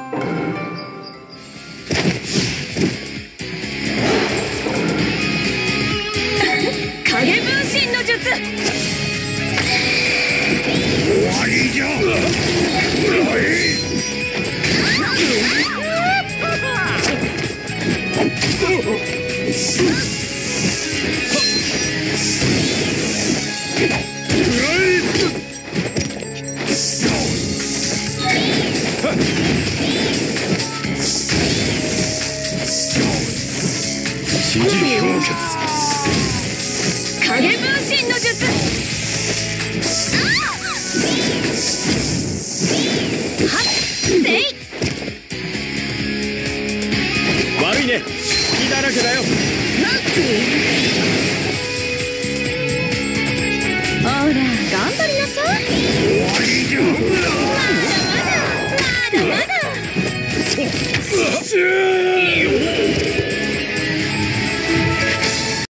影分身の術。 終わりじゃ。 影分身の術。はっせい。 悪いね、隙だらけだよ。 ほら頑張りなさい。 終わりじゃ。 まだまだまだまだ。